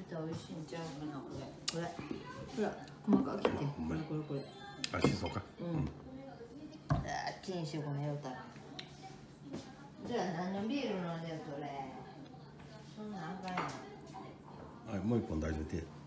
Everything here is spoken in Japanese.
たら美味しいんちゃうかな、これ。これ。ほら、細かく切って。これ。 あ、しそか。 チンしてごめんよったら。じゃあ何のビール飲んでよそれ。そんなんあかんやん。 はい、もう一本大丈夫で。